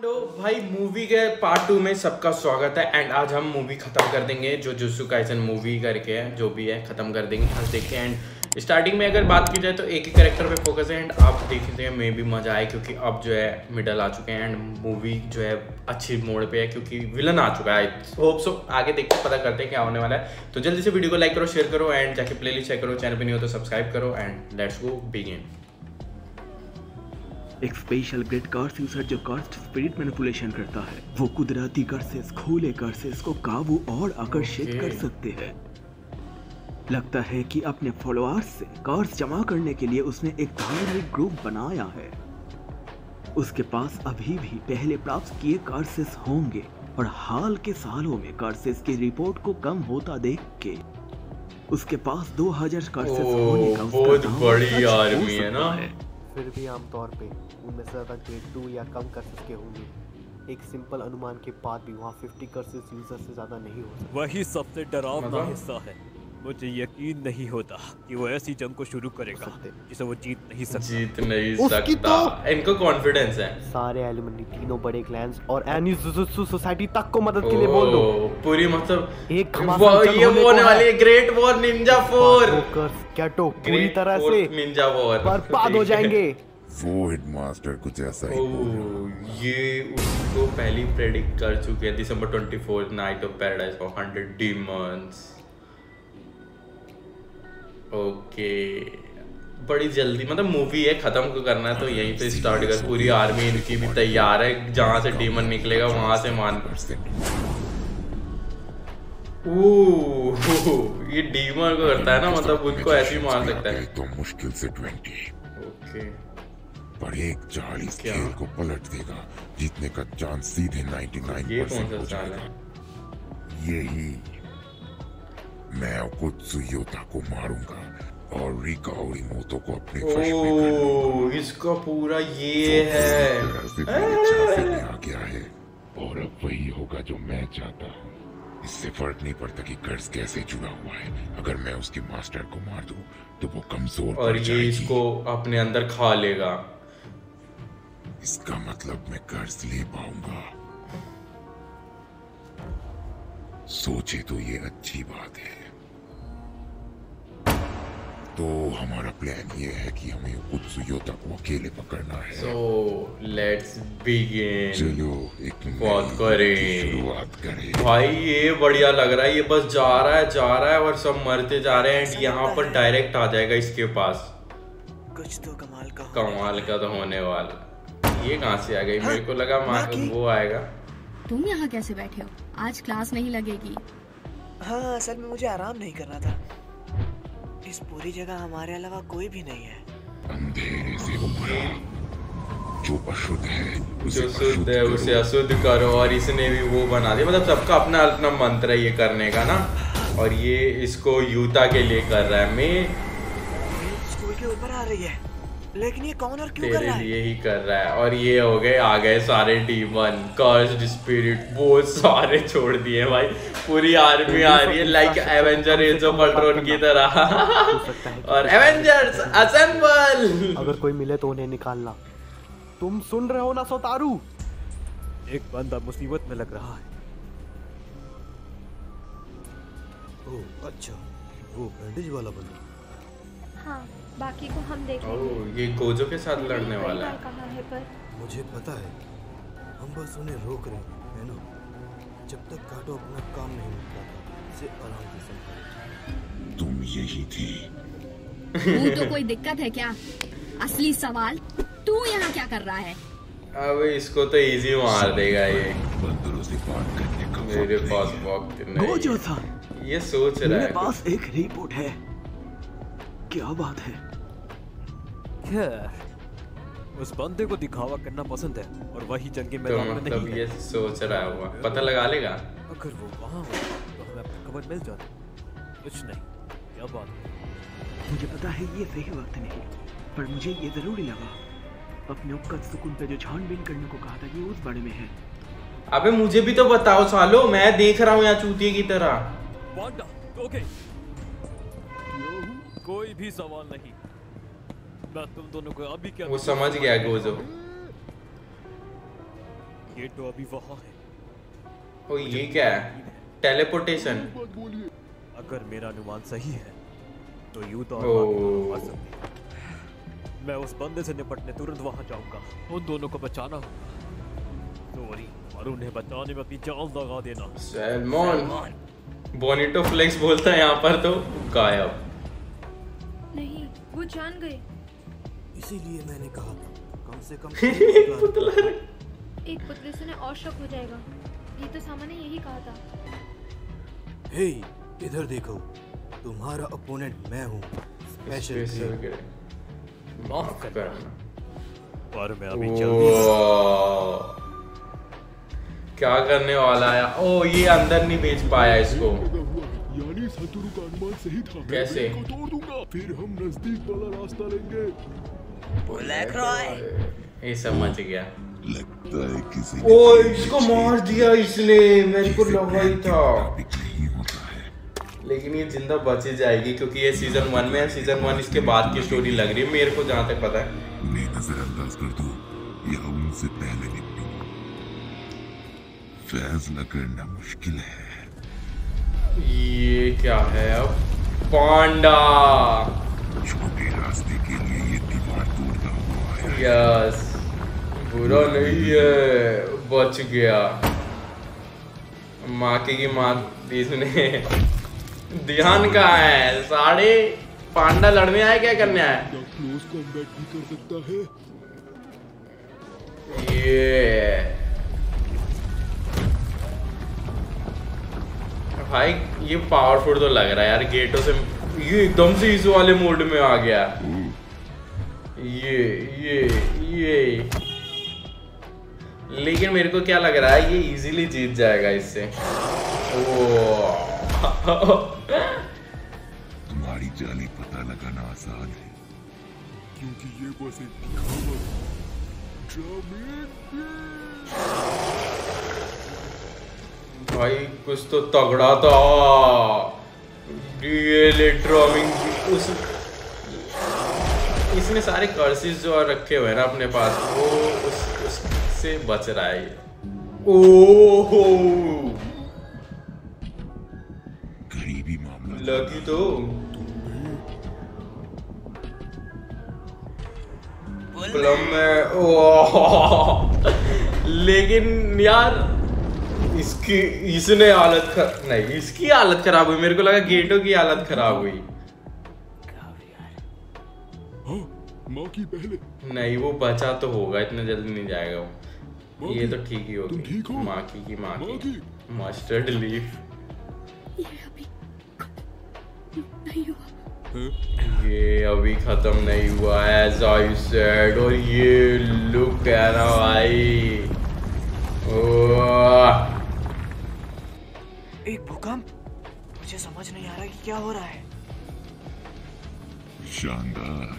Commando भाई movie के part 2 में सबका स्वागत है। एंड आज हम मूवी खत्म कर देंगे, जो जुत्सु काइसन मूवी करके है, जो भी है खत्म कर देंगे आज देख के। एंड स्टार्टिंग में अगर बात की जाए तो एक ही कैरेक्टर पे फोकस है। एंड आप देखते हैं में भी मजा आए, क्योंकि अब जो है मिडल आ चुके हैं एंड मूवी जो है अच्छी मोड़ पे है, क्योंकि विलन आ चुका है। होप सो आगे देख के पता करते हैं क्या होने वाला है। तो जल्दी से वीडियो को लाइक करो, शेयर करो एंड जाके प्लेलिस्ट चेक करो। चैनल पे नहीं हो तो सब्सक्राइब करो एंड लेट्स गो बिगिन। एक स्पेशल ग्रेड कर्स यूजर जो कर्स्ड स्पिरिट मैनिपुलेशन करता है, वो कुदरती कर्सेस खुले कर्सेस को काबू और आकर्षित कर सकते हैं। लगता है कि अपने फॉलोअर्स से कर्स जमा करने के लिए उसने एक धार्मिक ग्रुप बनाया है। उसके पास अभी भी पहले प्राप्त किए कर्सेस होंगे और हाल के सालों में कर्सेस की रिपोर्ट को कम होता देख के उसके पास 2000 कर्सेस होने का बहुत बड़ी आर्मी है ना। फिर भी आमतौर पे उनमें से ज़्यादा ग्रेड 2 या कम कर्सेस के होंगे। एक सिंपल अनुमान के बाद भी वहाँ 50 कर्सेस यूजर से ज़्यादा नहीं हो सकते। वही सबसे डरावना हिस्सा है। मुझे यकीन नहीं होता कि वो ऐसी जंग को शुरू करेगा जिसे वो जीत नहीं सकता। इनको कॉन्फिडेंस है। सारे एलिमनी, तीनों बड़े क्लैंस और एनी जुजुत्सु सोसाइटी तक को मदद के लिए बोल दो। पूरी मतलब एक ये होने वाली है ग्रेट वॉर निंजा 4। कैटो पूरी तरह से निंजा वॉर बर्बाद हो जाएंगे। वो हेडमास्टर कुछ ऐसा ही ये उसको पहली प्रेडिक्ट कर चुके हैं। दिसंबर 24 night of paradise for 100 demons. Okay बड़ी जल्दी मतलब मूवी है, खत्म करना है तो यहीं पे स्टार्ट कर। पूरी आर्मी इनकी भी तैयार है, जहां से डीमन निकलेगा वहां से मान। ये डीमन को करता है ना, मतलब उनको ऐसे ही मार सकता है। तो मुश्किल से 20। ओके पर एक 40 खेल को पलट देगा। जीतने का चांस सीधे 99% हो जाएगा। यही मैं ओकुत्सु योता को मारूंगा और रिका ओरिमोतो को अपने वश में कर लूंगा। इसका पूरा ये है आ गया है और अब वही होगा जो मैं चाहता हूँ। इससे फर्क नहीं पड़ता कि कर्ज कैसे जुड़ा हुआ है। अगर मैं उसके मास्टर को मार दूं तो वो कमजोर और ये इसको अपने अंदर खा लेगा। इसका मतलब मैं कर्ज ले पाऊंगा। सोचे तो ये अच्छी बात है। तो हमारा प्लान ये है कि हमें ओकुत्सु योता को अकेले पकड़ना है। So let's begin। चलो एक शुरुआत करें। भाई ये बढ़िया लग रहा है। ये बस जा रहा है और सब मरते जा रहे हैं। एंड यहाँ पर डायरेक्ट आ जाएगा इसके पास। कुछ तो कमाल का तो होने वाला। ये कहाँ से आ गई? मेरे को लगा वो आएगा। तुम यहाँ कैसे बैठे हो? आज क्लास नहीं लगेगी। हाँ असल में मुझे आराम नहीं करना था। इस पूरी जगह हमारे अलावा कोई भी नहीं है। अंधेरे से उभरा जो अशुद्ध है उसे अशुद्ध करो। और इसने भी वो बना दिया, मतलब सबका अपना अपना मंत्र है ये करने का ना। और ये इसको यूता के लिए कर रहा है। मैं स्कूल के ऊपर आ रही है, लेकिन ये कौन और क्यों कर रहा है? लिए ही कर रहा है। और ये हो गए आ गए सारे डीमन, कर्स्ड स्पिरिट, बहुत सारे छोड़ दिए भाई। पूरी आर्मी आ रही है like Avenger Age of Ultron की तरह। और एवेंजर्स असेंबल। अगर कोई मिले तो उन्हें निकालना। तुम सुन रहे हो ना सोतारू? एक बंदा मुसीबत में लग रहा है। ओह अच्छा, वो बैंडेज वाला बंदा। हाँ, बाकी को हम देख लेंगे। ये गोजो के साथ लड़ने वाला है। कहाँ है पर? मुझे पता है, हम बस उन्हें रोक रहे हैं ना। जब तक काटो अपना काम नहीं निपटाता, इसे आराम से संभालो। तुम यही थी। तू तो कोई दिक्कत है क्या? असली सवाल, तू यहाँ क्या कर रहा है? अब इसको तो इजी मार देगा ये। बंदरों से बात करने का मेरे पास वक्त नहीं। ये सोच रहा है। मेरे पास एक रिपोर्ट है। क्या बात है? उस बंदे को दिखावा करना पसंद है और वही जंग के तो मैदान में मतलब नहीं ये है। सोच रहा हुआ पता लगा लेगा। अगर वो वहाँ हो तो हमें अपनी खबर मिल जाती। कुछ नहीं, क्या बात है? मुझे पता है ये सही वक्त नहीं, पर मुझे ये जरूरी लगा। अपने उपकत सुकून पे जो छानबीन करने को कहा था ये उस बारे में है। अबे मुझे भी तो बताओ सालो, मैं देख रहा हूँ यहाँ चूतिए की तरह। ओके, कोई भी सवाल नहीं। मैं तुम दोनों को अभी क्या वो समझ गया गोजो। गेटो अभी वहाँ है। ओ ये क्या है? टेलीपोर्टेशन। अगर मेरा अनुमान सही है तो यूं तो मर सकते। मैं उस बंदे से निपटने तुरंत वहां जाऊंगा। उन दोनों को बचाना होगा। सॉरी, और उन्हें बचाने में अपनी जान लगा देना। सैलमॉन बोनिटो फ्लेक्स बोलता है यहाँ पर तो गायब। नहीं, वो जान गए। इसीलिए मैंने कहा था कम से कम एक पुतले से ने और शक हो जाएगा। ये तो सामा ने यही कहा था। हे, इधर देखो, तुम्हारा ओपोनेंट मैं हूँ। स्पेशल माफ करना, पर मैं अभी क्या करने वाला है? ओ ये अंदर नहीं भेज पाया इसको। यानी सतुरु का अनुमान सही था। कैसे? मैं तोड़ दूंगा, फिर हम नजदीक वाला रास्ता लेंगे। ब्लैक रॉय ये समझ गया। लगता है किसी ओ इसको मार दिया इसने, मेरे को लगा ही था। लेकिन ये जिंदा बच ही जाएगी क्योंकि ये सीजन 1 में है। सीजन 1 इसके बाद की स्टोरी लग रही है मेरे को, जहाँ तक पता है। उन्हें नजरअंदाज कर दो या उनसे पहले निपटो। फैसला करना मुश्किल है। ये क्या है अब? पांडा छोटे रास्ते के लिए ये दीवार तोड़ना हुआ है। यस, बुरा नहीं है, बच गया। माँ की माँ इसने ध्यान का है। साढ़े पांडा लड़ने आए, क्या करने आए? क्लोज कॉम्बैट भी कर सकता है। ये भाई ये पावरफुल तो लग रहा है यार। गेटो से ये एकदम से इस वाले मोड में आ गया। ये लेकिन मेरे को क्या लग रहा है, ये इजीली जीत जाएगा इससे। तुम्हारी चाली पता लगाना आसान है क्योंकि ये बस एक दिखावट। भाई कुछ तो तगड़ा था। उस इसने सारे कर्सेस जो रखे हुए हैं ना अपने पास, वो उससे बच रहा है। ओहो गरीबी मामला लगी तो। प्लम में लेकिन यार इसने हालत नहीं, इसकी हालत खराब हुई। मेरे को लगा गेटो की हालत खराब हुई। माँ की पहले नहीं, वो बचा तो होगा, इतना जल्दी नहीं जाएगा वो। ये तो ठीक ही होगी। माँ की मस्टर्ड लीफ। ये अभी खत्म नहीं हुआ, as I said। और ये लुक है ना भाई, एक भूकंप। मुझे समझ नहीं आ रहा कि क्या हो रहा है। शानदार।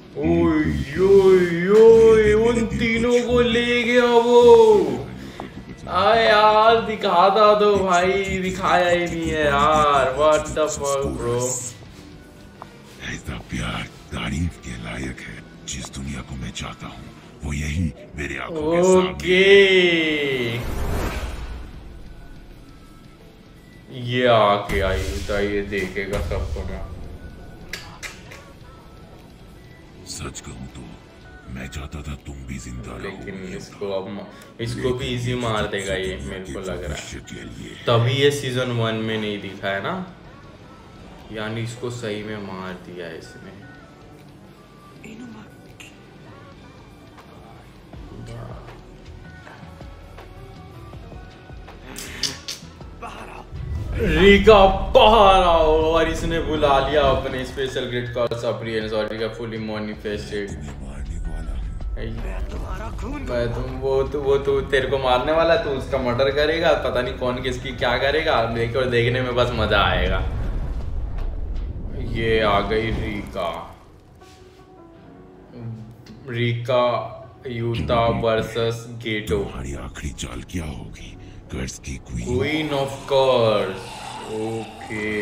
ओए उन तीनों को ले गया वो। यार दिखाता तो भाई, दिखाया ही नहीं है यार। What the fuck bro। ऐसा प्यार तारीफ के लायक है। जिस दुनिया को मैं चाहता हूँ वो यही मेरे आंखों के सामने। ये आके आई था, ये देखेगा सबको ना। सच कहूँ तो मैं चाहता था तुम भी जिंदा रहो, लेकिन इसको भी इजी मार देगा ये, मेरे को लग रहा है। तभी ये सीजन 1 में नहीं दिखा है ना, यानी इसको सही में मार दिया है इसने। रीका बाहर आओ। और इसने बुला लिया अपने स्पेशल ग्रेड कॉल सप्रियंस और रीका फुली मैनिफेस्टेड। वो तू तेरे को मारने वाला, तू उसका मर्डर करेगा। पता नहीं कौन किसकी क्या करेगा, देखो देखने में बस मजा आएगा। ये आ गई रीका यूता वर्सेस गेटो। तुम्हारी आखिरी चाल क्या होगी? कर्स की क्वीन ऑफ कर्स। ओके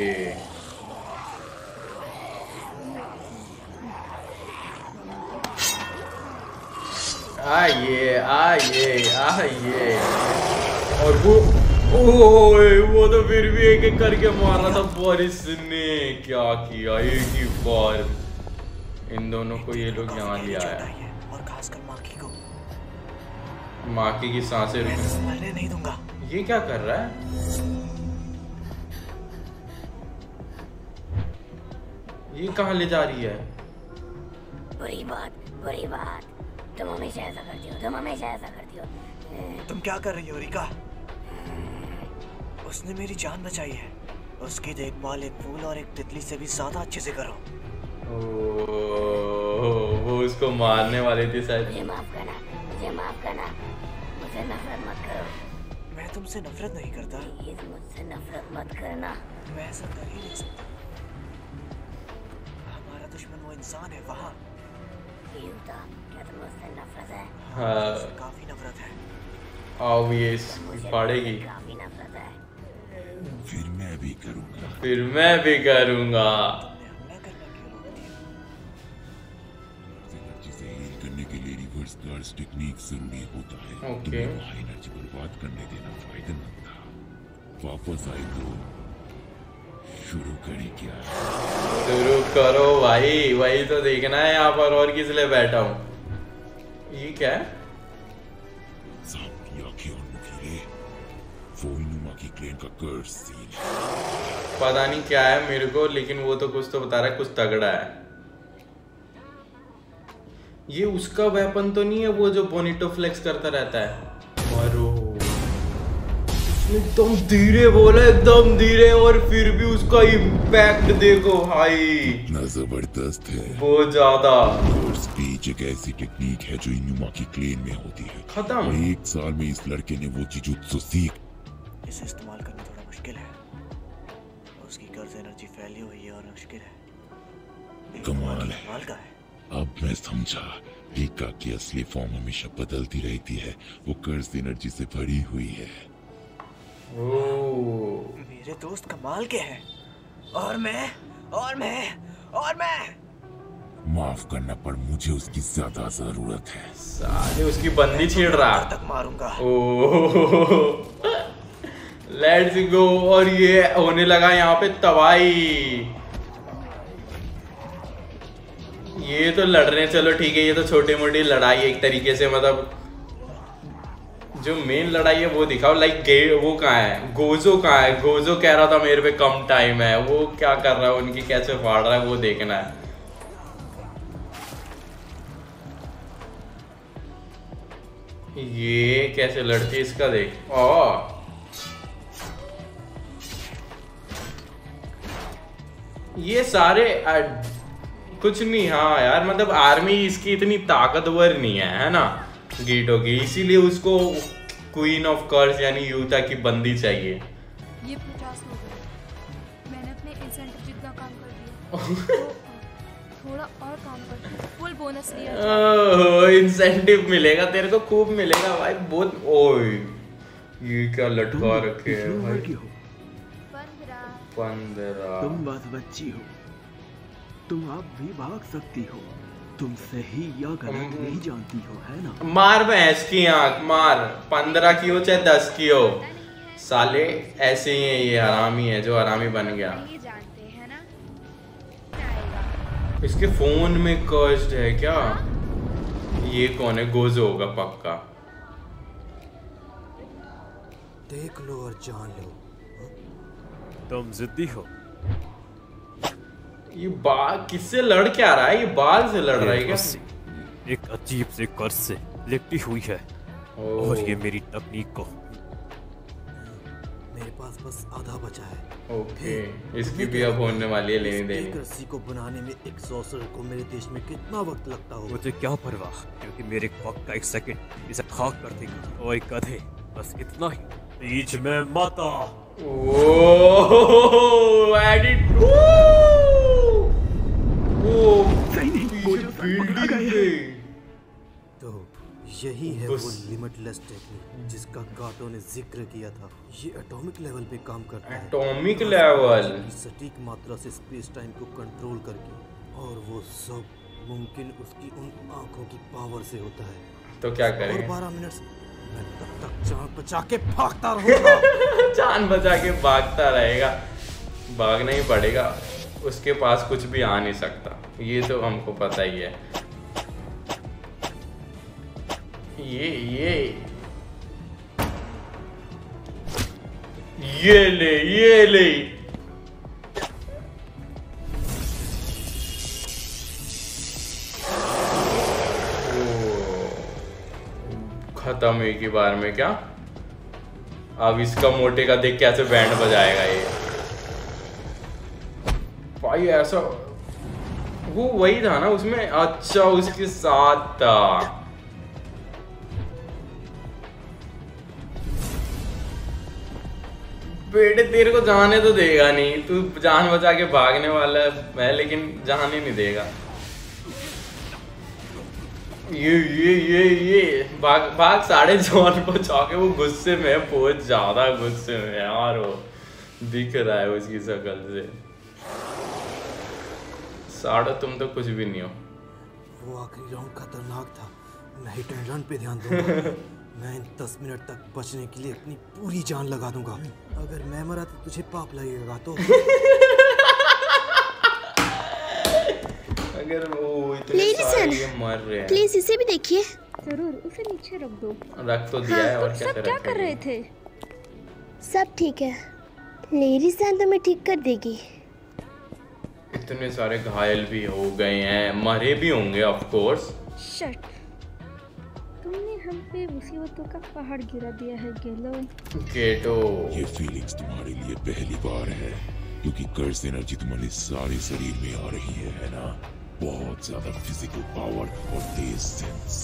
आइए आइए आइए। और वो तो फिर भी एक एक करके मारा था। बोरिस ने क्या किया, एक ही बार इन दोनों को ये लोग यहाँ ले आया। और खासकर माकी को। माकी की सांसें मरने नहीं दूंगा। ये क्या कर रहा है? ये कहाँ ले जा रही है? बुरी बात। तुम हमेशा ऐसा करती हो। तुम क्या कर रही हो रिका? उसने मेरी जान बचाई है। उसकी देखभाल एक फूल और एक तितली से भी ज्यादा अच्छे से करो। वो उसको मारने वाले थे शायद। मुझे माफ करना। मुझे नफरत मत करो। मैं तुमसे नफरत नहीं करता। प्लीज मुझसे नफरत मत करना। मैं ऐसा कर ही नहीं सकता। हमारा दुश्मन वो इंसान है वहाँ। यूता, क्या तुम्हें उससे नफरत है? हाँ, काफी नफरत है। ऑब्वियस पड़ेगी। काफी नफरत है। फिर मैं भी करूँगा। जिसे हील करने के लिए रिवर्स कर्स टेक्निक जरूरी होता है। ओके। तुम्हें एनर्जी बर्बाद करने देना फायदेमंद था। वापस आई तो शुरू करें क्या? शुरू करो भाई, वही तो देखना है यहाँ पर। और किस लिए बैठा हूँ? ये क्या है? सांप की आंखें और नुकीले, वो इनुमा की क्लेन का कर्स सील। पता नहीं क्या है मेरे को, लेकिन वो तो कुछ तो बता रहा है, कुछ तगड़ा है। ये उसका वेपन तो नहीं है वो जो बोनिटो फ्लेक्स करता रहता है? मारो। एकदम धीरे बोला, एकदम धीरे, और फिर भी उसका इम्पैक्ट देखो भाई, इतना जबरदस्त है। बहुत ज्यादा। स्पीच एक ऐसी टेक्निक है जो इनुमा की क्लेन में होती है। खत्म। और 1 साल में इस लड़के ने वो जुजुत्सु सीख। इसे इस्तेमाल करना थोड़ा मुश्किल है। उसकी कर्ज एनर्जी फैली हुई है और मुश्किल है। कमाल है। अब मैं समझा, रीका की असली फॉर्म हमेशा बदलती रहती है। वो कर्ज एनर्जी से भरी हुई है। मेरे दोस्त कमाल के हैं। और मैं माफ करना, पर मुझे उसकी ज्यादा जरूरत है। साले उसकी बंदी छेड़ रहा तक मारूंगा। Let's go. और ये होने लगा यहाँ पे तबाही। ये तो लड़ रहे हैं, चलो ठीक है। ये तो छोटी मोटी लड़ाई एक तरीके से, मतलब जो मेन लड़ाई है वो दिखाओ। लाइक वो कहाँ है? गोजो कहाँ है? गोजो कह रहा था मेरे पे कम टाइम है। वो क्या कर रहा है? उनकी कैसे फाड़ रहा है वो देखना है। ये कैसे लड़ती है इसका देख। ये सारे कुछ नहीं। हाँ यार, मतलब आर्मी इसकी इतनी ताकतवर नहीं है ना गीटो की, इसीलिए उसको क्वीन ऑफ कर्स यानी यूता की बंदी चाहिए। ये 50 हो गए। मैंने अपने इंसेंटिव जितना काम कर दिया। तो थोड़ा और काम कर, फुल बोनस लिया। इंसेंटिव मिलेगा तेरे को, खूब मिलेगा भाई, बहुत। ओए ये क्या लटका रखे हैं भाई? 15। तुम बस बच्ची हो, तुम अब भी भाग सकती हो। तुम सही या गलत नहीं जानती हो, है ना? मार भैंस की आंख मार। 15 की हो चाहे 10 की हो, साले ऐसे ही है। ये हरामी है जो हरामी बन गया। इसके फोन में कर्स्ड है क्या? ये कौन है? गोजो होगा पक्का। देख लो और जान लो। तुम जिद्दी हो। ये बाल किससे लड़ क्या रहा है? ये बाल से लड़ रहा है क्या? एक अजीब से कर्ज से लिपटी हुई है। और ये मेरी तकनीक को। मेरे पास बस आधा बचा है। ओके, इसकी भी अब होने वाली है लेनी देनी। रस्सी को बनाने में एक सॉर्सरर को मेरे देश में कितना वक्त लगता होगा? मुझे क्या परवाह, क्योंकि मेरे वक्त का 1 सेकंड इसे खाक कर देगी। और गधे, बस इतना ही। बीच में माता। Oh edit. तो यही है वो लिमिटलेस टेक्निक जिसका काटो ने जिक्र किया था। ये एटॉमिक लेवल पे काम करता है। एटॉमिक लेवल, सटीक मात्रा से स्पेस टाइम को कंट्रोल करके, और वो सब मुमकिन उसकी उन आंखों की पावर से होता है। तो क्या करें? और 12 मिनट मैं तब तक जान बचा के भागता रहूंगा। जान बचा के भागता रहेगा, भागना ही पड़ेगा, उसके पास कुछ भी आ नहीं सकता, ये तो हमको पता ही है। ये ले खत्म एक ही बार में क्या? अब इसका मोटे का देख कैसे बैंड बजाएगा ये भाई। ऐसा वो वही था ना उसमें? अच्छा उसके साथ था। बेटे तेरे को जाने तो देगा नहीं, तू जान बचा के भागने वाला है लेकिन जाने नहीं देगा। ये भाग साढ़े जॉन को चौके। वो गुस्से में, बहुत ज्यादा गुस्से में यार, वो दिख रहा है उसकी शक्ल से। साढ़े तुम तो कुछ भी नहीं हो। वो आखिरी राउंड खतरनाक था, मैं हिट एंड रन पे ध्यान दूंगा। मैं इन 10 मिनट तक बचने के लिए अपनी पूरी जान लगा दूंगा। अगर मैं मरा तो तुझे पाप लगेगा तो। अगर वो इतने सारे मर रहे हैं, प्लीज इसे भी देखिए। जरूर, उसे नीचे रख दो। रख तो दिया है, और तुम सब क्या कर रहे थे? सब ठीक है, लेडी सन तुम्हें ठीक कर देगी। इतने सारे घायल भी हो गए हैं, मरे भी होंगे ऑफ कोर्स। शट, तुमने हम पे मुसीबतों का पहाड़ गिरा दिया है गेटो। ये फीलिंग्स तुम्हारे लिए पहली बार है, क्योंकि कर्स एनर्जी तुम्हारे सारे शरीर में आ रही है ना? बहुत ज्यादा फिजिकल पावर और तेज सेंस।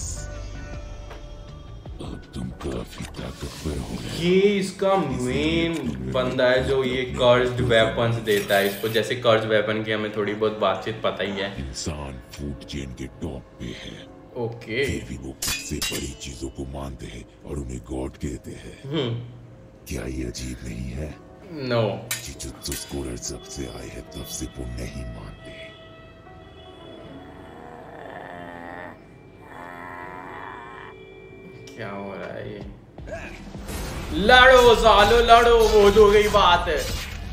अब तुम काफी ताकतवर हो गए। ये इसका मेन बंदा है जो ये कर्स्ड वेपन्स देता है इसको। जैसे कर्स्ड वेपन की हमें थोड़ी बहुत बातचीत पता ही है। इंसान फूड चेन के टॉप पे है। ओके। फिर भी वो सबसे बड़ी चीजों को मानते हैं और उन्हें गॉड कहते हैं। क्या ये अजीब नहीं है? नो। जुजुत्सु स्कॉलर जब से आए हैं तब से वो नहीं मानते। क्या हो रहा है ये? लड़ो सालो लड़ो, वो हो गई बात है।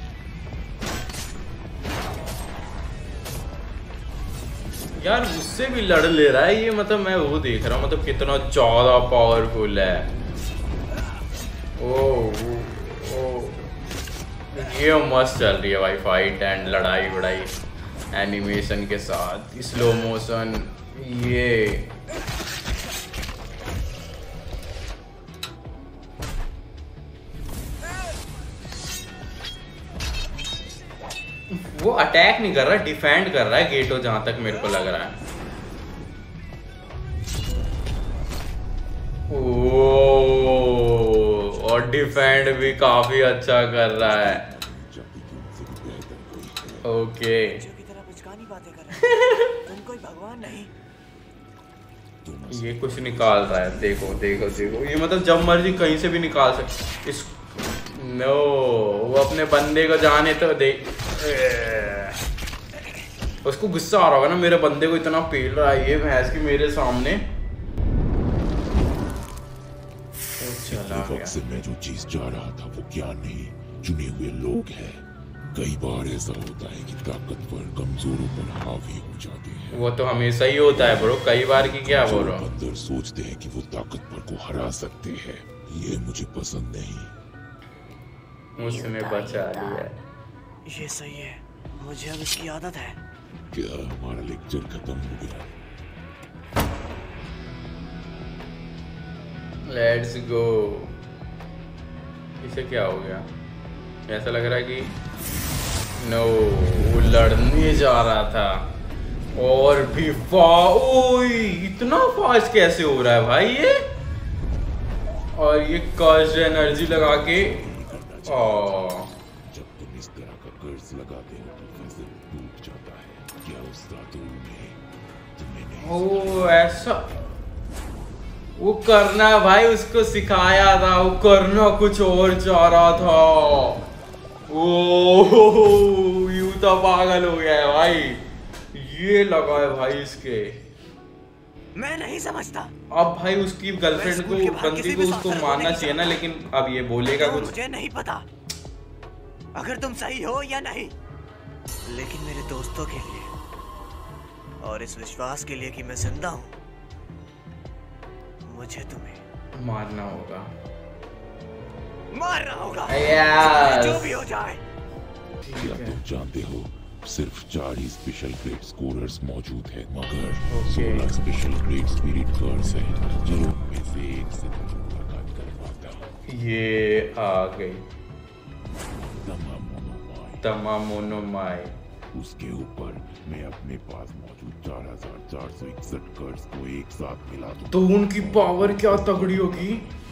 यार उससे भी लड़ ले रहा है ये, मतलब मैं वो देख रहा हूँ, मतलब कितना ज्यादा पावरफुल है। ओ ये मस्त चल रही है भाई फाइट एंड लड़ाई वड़ाई एनिमेशन के साथ, स्लो मोशन। ये वो अटैक नहीं कर रहा, डिफेंड कर रहा है गेटो, जहां तक मेरे को लग रहा है। और डिफेंड भी काफी अच्छा कर रहा है। ओके। ये कुछ निकाल रहा है, देखो देखो देखो। ये मतलब जब मर्जी कहीं से भी निकाल सकते इस। नो, वो अपने बंदे को जाने तो दे। उसको गुस्सा आ रहा होगा ना, मेरे बंदे को इतना पेल रहा है ये भैंस की मेरे सामने। वक्त से मैं जो चीज चाह रहा था वो क्या नहीं, चुने हुए लोग हैं। कई बार ऐसा होता है कि ताकतवर कमजोरों पर हावी हो जाते हैं। वो तो हमेशा ही होता है ब्रो, कई बार की क्या बोल रहा हूँ। अंदर सोचते हैं कि वो ताकतवर को हरा सकते हैं, ये मुझे पसंद नहीं। उसने बचा लिया। ये सही है, मुझे अब इसकी आदत है। क्या हमारा लेक्चर खत्म हो गया? Let's go. इसे क्या हो गया? ऐसा लग रहा है कि नो, वो लड़ने जा रहा था। और भी इतना फास्ट कैसे हो रहा है भाई ये? और ये कर्ज एनर्जी लगा के जब तुम इस तरह का कर्ज लगाते हो तो फिजिल टूट जाता है। क्या उस जादू में तुमने नहीं ऐसा वो करना भाई, उसको सिखाया था, वो करना कुछ और चाह रहा था। यूं तो पागल हो गया है भाई। ये लगा है भाई इसके। मैं नहीं समझता। अब भाई उसकी गर्लफ्रेंड को, बंदी को उसको मारना चाहिए ना, लेकिन अब ये बोलेगा कुछ। मुझे नहीं पता अगर तुम सही हो या नहीं, लेकिन मेरे दोस्तों के लिए और इस विश्वास के लिए कि मैं जिंदा हूँ, मुझे तुम्हें मारना होगा। जो भी हो जाए। क्या तुम जानते हो सिर्फ 4 ही स्पेशल ग्रेड स्कोरर्स मौजूद हैं, मगर 16 स्पेशल ग्रेड स्पिरिट कर्स हैं, जिनमें से एक से तुम मुलाकात करवाता। ये आ गई तमामोनोमाई। उसके ऊपर मैं अपने पास मौजूद 4461 कर्स को एक साथ मिला दूं। तो उनकी पावर क्या तगड़ी होगी।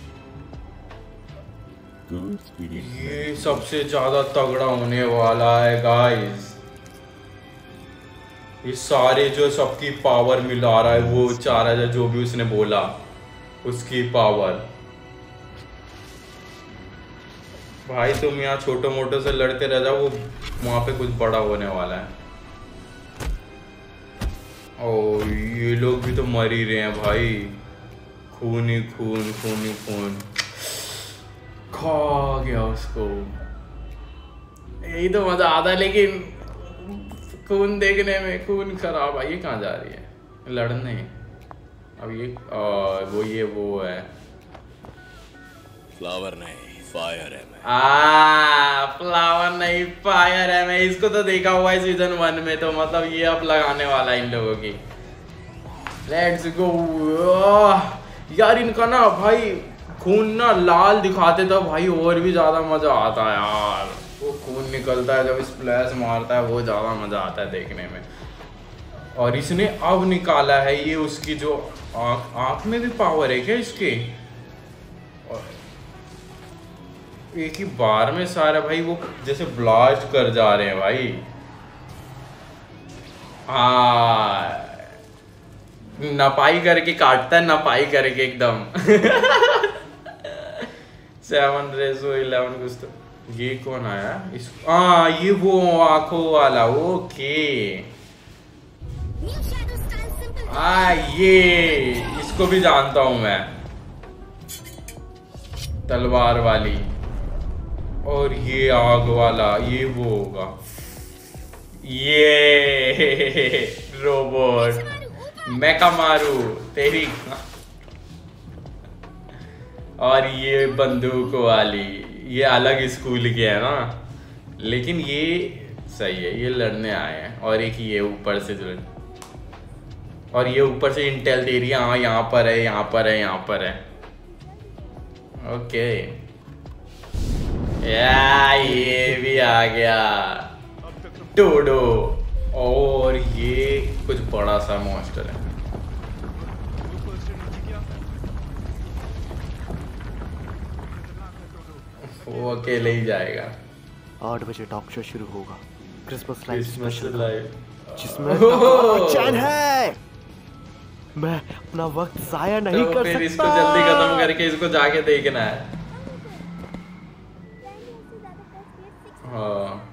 ये सबसे ज्यादा तगड़ा होने वाला है गाइस। ये सारे जो सबकी पावर मिला रहा है, वो 4000 जो भी उसने बोला उसकी पावर। भाई तुम यहाँ छोटे मोटे से लड़ते रह जाओ, वो वहां पे कुछ बड़ा होने वाला है। ओ ये लोग भी तो मर ही रहे हैं भाई, खून ही खून, खून ही खून। खा गया उसको। यही तो मजा आता है, लेकिन खून देखने में खून खराब। ये कहाँ जा रही है लड़ने? अब ये वो है फ्लावर नहीं फायर है। फ्लावर नहीं फायर है। मैं इसको तो देखा हुआ है सीजन 1 में, तो मतलब ये अब लगाने वाला है इन लोगों की। लेट्स गो यार। इनका ना भाई खून ना लाल दिखाते तो भाई और भी ज्यादा मजा आता है यार। वो खून निकलता है जब स्प्लैश मारता है, वो ज्यादा मजा आता है देखने में। और इसने अब निकाला है ये उसकी जो आंख में भी पावर है क्या इसके? एक ही बार में सारा भाई वो जैसे ब्लास्ट कर जा रहे हैं भाई। नपाई करके काटता है, नपाई करके एकदम। 7:11 कुछ तो। ये कौन आया? ये वो आंखों वाला। ओके ये इसको भी जानता हूं मैं, तलवार वाली। और ये आग वाला, ये वो होगा, ये रोबोट मेकामारू तेरी। और ये बंदूक वाली, ये अलग स्कूल के है ना, लेकिन ये सही है, ये लड़ने आए हैं। और एक ये ऊपर से जो, और ये ऊपर से इंटेल दे रही है, हाँ यहाँ पर है, यहाँ पर है, यहाँ पर है। ओके ये भी आ गया टोडो। और ये कुछ बड़ा सा मॉन्स्टर है। वो अकेले ही जाएगा। 8 बजे टॉक शो शुरू होगा, क्रिसमस लाइव स्पेशल, जिसमें चैन है। मैं अपना वक्त जाया नहीं कर सकता। इसको जल्दी खत्म करके इसको जाके देखना है। हाँ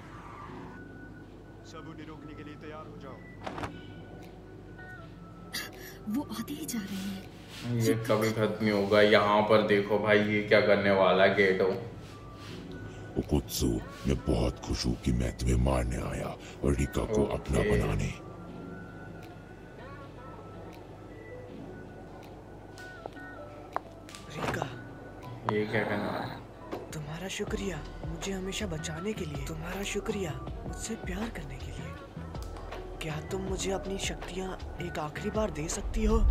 सब उन्हें रोकने के लिए तैयार हो जाओ। वो आते ही जा रहे हैं। ये कभी खत्म नहीं होगा। यहाँ पर देखो भाई, ये क्या करने वाला है गेटो। ओकुत्सु, मैं बहुत खुश हूँ कि मैं तुम्हें मारने आया और रिका को अपना बनाने। रिका, ये क्या करना है? तुम्हारा शुक्रिया मुझे हमेशा बचाने के लिए, तुम्हारा शुक्रिया मुझसे प्यार करने के लिए। क्या तुम मुझे अपनी शक्तियाँ एक आखिरी बार दे सकती हो?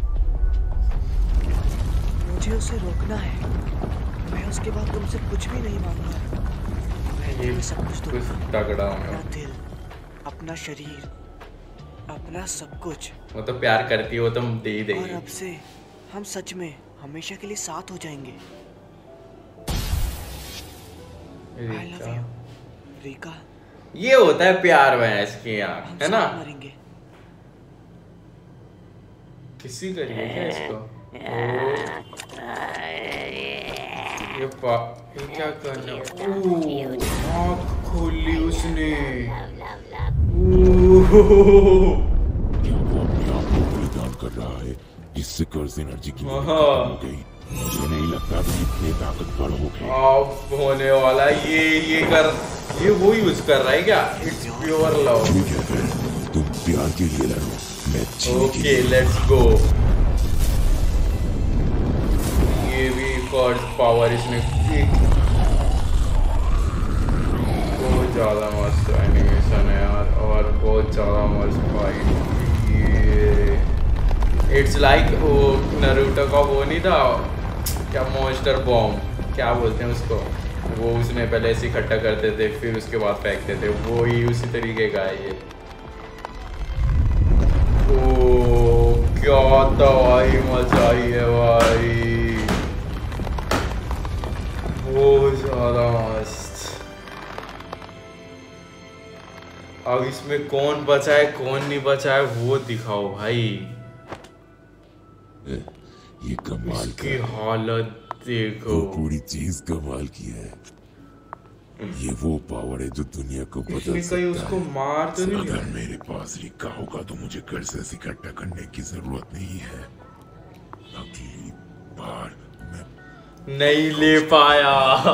मुझे उसे रोकना है। मैं उसके बाद तुमसे कुछ भी नहीं मांगूंगा। मैं तुम्हें सब कुछ दूंगा। अपना दिल, अपना शरीर, अपना सब कुछ। वो तो प्यार करती है, वो तुम दे ही देगी। और अब से हम सच में हमेशा के लिए साथ हो जाएंगे। I love you, Rika. ये होता है प्यार भैंस की आँख, है ना? मरेंगे। किसी करिए क्या इसको? ये क्या करना? आँख खोली उसने। क्या वो अपने आप को बलिदान कर रहा है? जिससे कर्ज एनर्जी की लिमिट खत्म हो गई। मुझे नहीं लगता तुम इतने ताकतवर हो गए। ऑफ होने वाला ये वो यूज कर रहा है क्या? It's pure love. तुम प्यार के लिए लड़ो, मैं ओके लेट्स गो। ये भी कर्ज पावर इसमें बहुत ज्यादा मस्त एनिमेशन है यार, और बहुत ज्यादा मस्त फाइट। इट्स लाइक वो नारुतो का वो नहीं था क्या, मॉन्स्टर बॉम्ब क्या बोलते हैं उसको, वो उसमें पहले ऐसे इकट्ठा करते थे फिर उसके बाद फेंकते थे, वो ही उसी तरीके का है ये। ओ क्या तबाही मचाई है भाई, बहुत ज्यादा मस्त। अब इसमें कौन बचा है कौन नहीं बचा है वो दिखाओ भाई। ये कमाल की हालत देखो, पूरी चीज कमाल की है। ये वो पावर है जो दुनिया को बदल सकता है। उसको मार तो नहीं। अगर मेरे पास रिक्का होगा तो मुझे कर्ज इकट्ठा करने की जरूरत नहीं है। अगली बार मैं नहीं ले पाया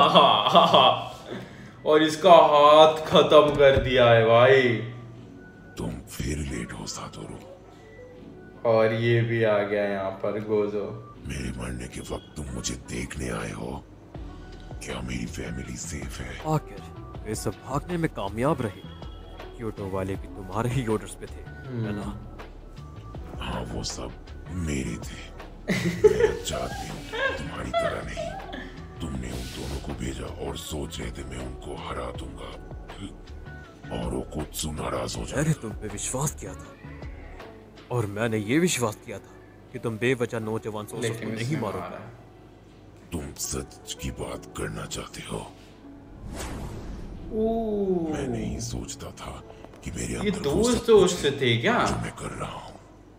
और इसका हाथ खत्म कर दिया है भाई। तुम फिर लेट हो सातोरू। और ये भी आ गया यहाँ पर गोजो। मेरे मरने के वक्त तुम मुझे देखने आए हो। क्या मेरी फैमिली सेफ है? आखिर वे सब भागने में कामयाब रहे। क्योटो वाले भी तुम्हारे ही ऑर्डर्स पे थे, है ना? हाँ वो सब मेरे थे। मैं अच्छा आदमी हूँ, तुम्हारी तरह नहीं। तुमने उन दोनों को भेजा और सोच रहे थे मैं उनको हरा दूंगा और वो खुद से नाराज हो जाए। मैंने तुम पे विश्वास किया था और मैंने ये विश्वास किया था कि तुम बेवजह नौजवान सोचो को नहीं मारोगे। तुम सच की बात करना चाहते हो? मैं नहीं सोचता था कि मेरे ये दोस्त थे क्या जो मैं कर रहा हूँ।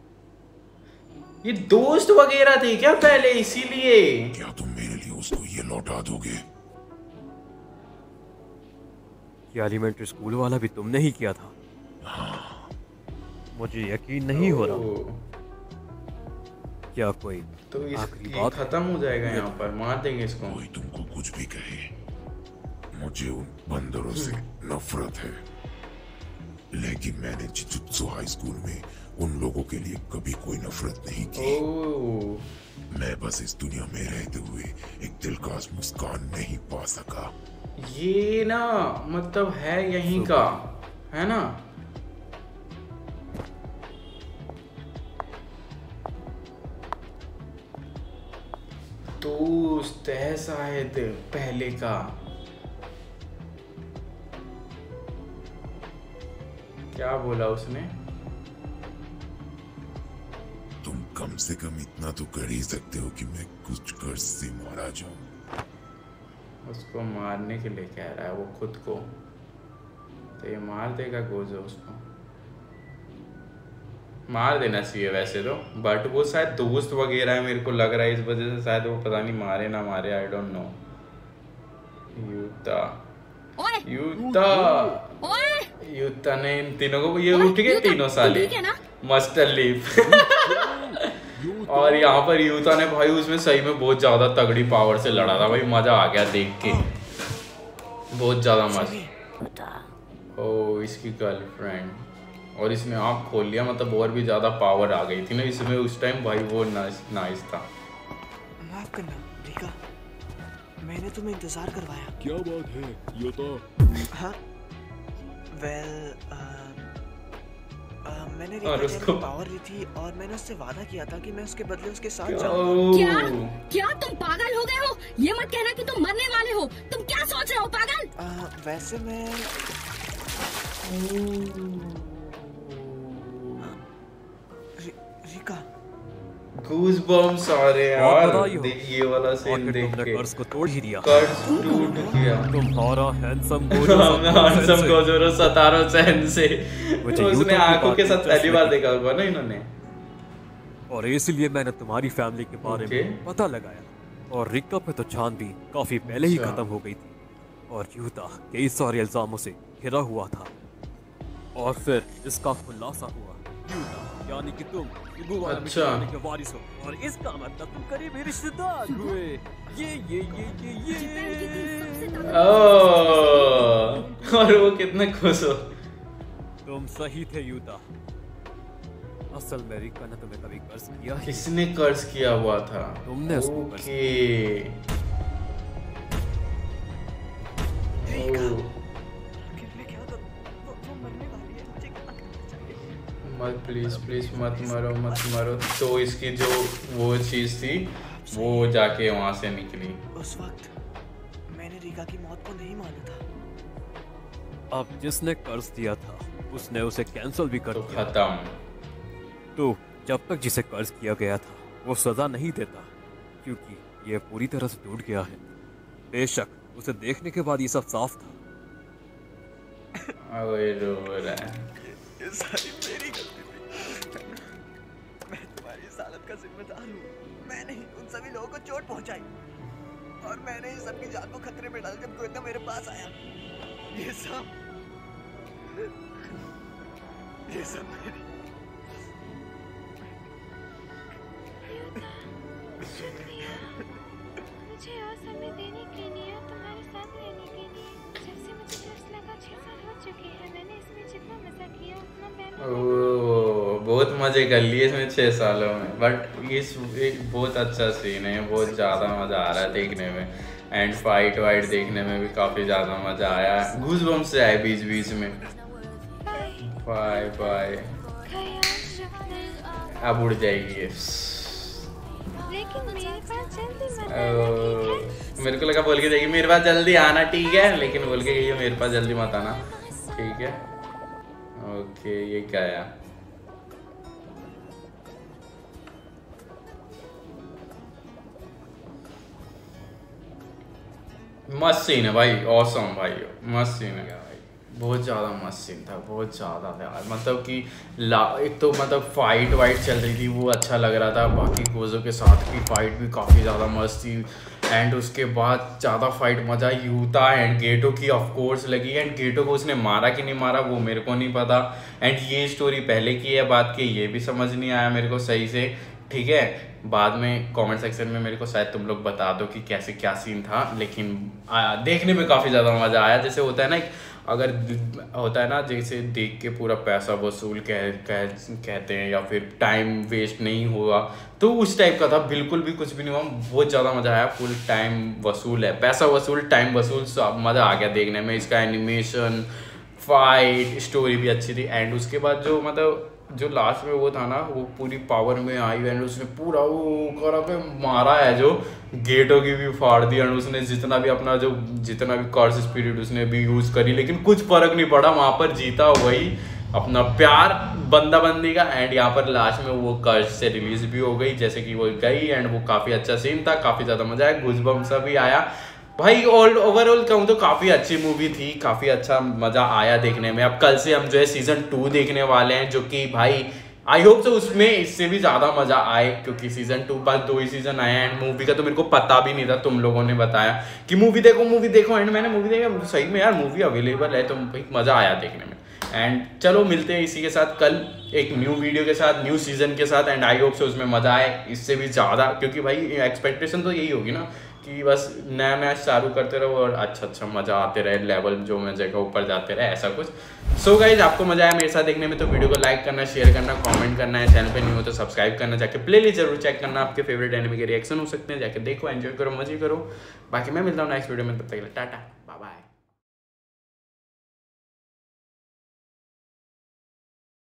ये दोस्त वगैरह थे क्या पहले, इसीलिए? क्या तुम मेरे लिए उसको ये लौटा दोगे? ये एलिमेंट्री स्कूल वाला भी तुमने ही किया था। हाँ। मुझे यकीन नहीं हो रहा। क्या कोई तो आखिरी बात खत्म हो जाएगा यहाँ पर, मार देंगे इसको। कोई तुमको कुछ भी कहे, मुझे उन बंदरों से नफरत है। लेकिन मैंने जुजुत्सु हाई स्कूल में उन लोगों के लिए कभी कोई नफरत नहीं की। मैं बस इस दुनिया में रहते हुए एक दिलकाश मुस्कान नहीं पा सका। ये ना मतलब है यहीं का, है ना? दोस्त है शायद पहले का। क्या बोला उसने? तुम कम से कम इतना तो कर ही सकते हो कि मैं कुछ कर्ज से मारा जाऊं। उसको मारने के लिए कह रहा है वो खुद को, तो ये मार देगा गोजो उसको। मार देना चाहिए वैसे तो, बट वो शायद दोस्त वगैरह है मेरे को लग रहा है, इस वजह से शायद वो पता नहीं मारे ना मारे, आई डोंट नो। यूता ने इन तीनों को, ये उठ गए तीनों साले मस्टर लीफ और यहाँ पर यूता ने भाई उसमें सही में बहुत ज्यादा तगड़ी पावर से लड़ा था भाई, मजा आ गया देख के, बहुत ज्यादा मस्त। ओ इसकी गर्लफ्रेंड, और इसने आँख खोल लिया, मतलब और भी ज्यादा पावर आ गई थी ना इसमें उस टाइम भाई, वो नाइस था। माफ करना रिका, मैंने तुम्हें इंतजार करवाया। क्या बात है यूता? हाँ वेल मैंने रिका से पावर ली थी और मैंने उससे वादा किया था कि मैं उसके बदले उसके साथ जाऊंगा। क्या तुम पागल हो गए हो? ये मत कहना कि तुम मरने वाले हो। तुम क्या सोच रहे हो पागल? वैसे मैं रिका गूज़बम्प्स आ रहे हैं यार, देखिए ये वाला सीन देख के। कर्ज को तोड़ ही दिया। कर्ज टूट गया। तुम्हारा हैंडसम गोजोरो सतारो सेंसे, उसने आंखों के साथ पहली बार देखा होगा ना इन्होंने, और इसलिए मैंने तुम्हारी फैमिली के बारे में पता लगाया, और रिका पे तो छानबीन काफी पहले ही खत्म हो गई थी, और यूता कई सारे इल्जामों से घिरा हुआ था, और फिर इसका खुलासा हुआ। यूता यानी कि तुम इबुवाना मिशिगाने के वारिस हो और इसका मतलब तुम करीबी रिश्तेदार हुए। ये और वो कितने खुश हो। तुम सही थे यूता। असल में रिका ने तुम्हें कभी कर्ज किया? किसने कर्ज किया हुआ था? तुमने उसको कर्ज मत प्लीज मत मरो। तो इसकी जो वो चीज थी वो जाके वहां से निकली। उस वक्त मैंने रिका की मौत को नहीं माना था। अब जिसने कर्ज दिया था उसने उसे कैंसिल भी कर दिया। खत्म। तो जब तक जिसे कर्ज किया गया था वो सजा नहीं देता, क्योंकि ये पूरी तरह से टूट गया है। बेशक उसे देखने के बाद ये सब साफ था। रो रहा है। ये सारी मेरी गलती थी। मैं तुम्हारी इस हालत का जिम्मेदार हूँ। मैंने ही उन सभी लोगों को चोट पहुंचाई और मैंने ही सबकी जान को खतरे में डाल जब गोयता मेरे पास आया। ये सब मेरी। शुक्रिया मुझे और समय देने के लिए और तुम्हारे साथ रहने के लिए। जैसे मुझे डर लगा 6 साल हो चुके हैं। मैंने इसमें जितना मजा किया उतना मैंने बहुत मजे कर लिए इसमें 6 सालों में। बट इस एक बहुत अच्छा सीन है, बहुत ज़्यादा मज़ा आ रहा है देखने में। एंड फाइट वाइट देखने में भी काफ़ी ज़्यादा मज़ा आया। गूज़बम्स से आए बीच बीच में। Bye bye. अब उड़ जाएगी ये। लेकिन मेरे पास जल्दी मत आना, मेरे को लगा बोल के जाएगी मेरे पास जल्दी आना, ठीक है, लेकिन बोल के गई मेरे पास जल्दी मत आना, ठीक है। ओके ये क्या है? मस्त सीन है भाई, ऑसम भाई, मस्त सीन है भाई, बहुत ज़्यादा मस्त सीन था, बहुत ज़्यादा था यार। मतलब कि एक तो मतलब फाइट वाइट चल रही थी वो अच्छा लग रहा था, बाकी गोज़ो के साथ की फाइट भी काफ़ी ज़्यादा मस्त थी। एंड उसके बाद ज़्यादा फाइट मज़ा यूता एंड गेटो की ऑफ कोर्स लगी। एंड गेटो को उसने मारा कि नहीं मारा वो मेरे को नहीं पता। एंड ये स्टोरी पहले की है बात की, ये भी समझ नहीं आया मेरे को सही से, ठीक है। बाद में कमेंट सेक्शन में मेरे को शायद तुम लोग बता दो कि कैसे क्या सीन था, लेकिन देखने में काफ़ी ज़्यादा मज़ा आया। जैसे होता है ना, अगर होता है ना जैसे देख के पूरा पैसा वसूल कहते हैं या फिर टाइम वेस्ट नहीं हुआ, तो उस टाइप का था, बिल्कुल भी कुछ भी नहीं हुआ, बहुत ज़्यादा मज़ा आया। फुल टाइम वसूल है, पैसा वसूल, टाइम वसूल, सब मज़ा आ गया देखने में। इसका एनिमेशन, फाइट, स्टोरी भी अच्छी थी। एंड उसके बाद जो मतलब जो लास्ट में वो था ना, वो पूरी पावर में आई एंड उसने पूरा वो करा के मारा है, जो गेटो की भी फाड़ दी। एंड उसने जितना भी अपना जो जितना भी कर्स स्पिरिट उसने भी यूज़ करी, लेकिन कुछ फर्क नहीं पड़ा, वहाँ पर जीता वही अपना प्यार बंदा बंदी का। एंड यहाँ पर लास्ट में वो कर्स से रिलीज भी हो गई जैसे कि वो गई। एंड वो काफ़ी अच्छा सीन था, काफ़ी ज़्यादा मज़ा आया, गूज़बम्स भी आया भाई। ओवरऑल कहूँ तो काफ़ी अच्छी मूवी थी, काफ़ी अच्छा मज़ा आया देखने में। अब कल से हम जो है सीज़न 2 देखने वाले हैं, जो कि भाई आई होप तो उसमें इससे भी ज़्यादा मज़ा आए, क्योंकि सीज़न 2 बस 2 ही सीज़न आया। एंड मूवी का तो मेरे को पता भी नहीं था, तुम लोगों ने बताया कि मूवी देखो। एंड मैंने मूवी देखा, सही में यार मूवी अवेलेबल है, तो भाई मज़ा आया देखने में। एंड चलो मिलते हैं इसी के साथ कल एक न्यू वीडियो के साथ, न्यू सीज़न के साथ। एंड आई होप से उसमें मज़ा आए इससे भी ज़्यादा, क्योंकि भाई एक्सपेक्टेशन तो यही होगी ना कि बस नया नया चालू करते रहो और अच्छा मज़ा आते रहे, लेवल जो मज़े का ऊपर जाते रहे, ऐसा कुछ। सो गाइज आपको मज़ा आया मेरे साथ देखने में तो वीडियो को लाइक करना, शेयर करना, कमेंट करना है। चैनल पे नहीं हो तो सब्सक्राइब करना, जाके प्लेलिस्ट जरूर चेक करना, आपके फेवरेट एनिमे के रिएक्शन हो सकते हैं, जाके देखो, एंजॉय करो, मजे करो। बाकी मैं मिलता हूँ नेक्स्ट वीडियो में, तब तक के लिए टाटा।